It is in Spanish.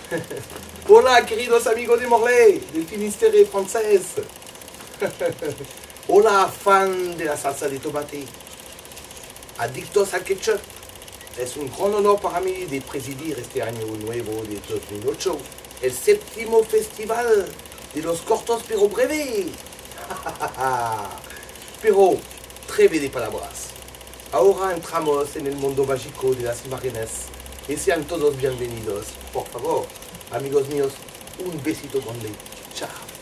Hola, queridos amigos de Morlaix, del Finisterre francés. Hola, fan de la salsa de tomate. Adictos al ketchup. Es un gran honor para mí de presidir este año nuevo de 2008, el séptimo festival de los cortos pero breve. Pero breve de palabras. Ahora entramos en el mundo mágico de las imágenes y sean todos bienvenidos. Por favor, amigos míos, un besito grande. Chao.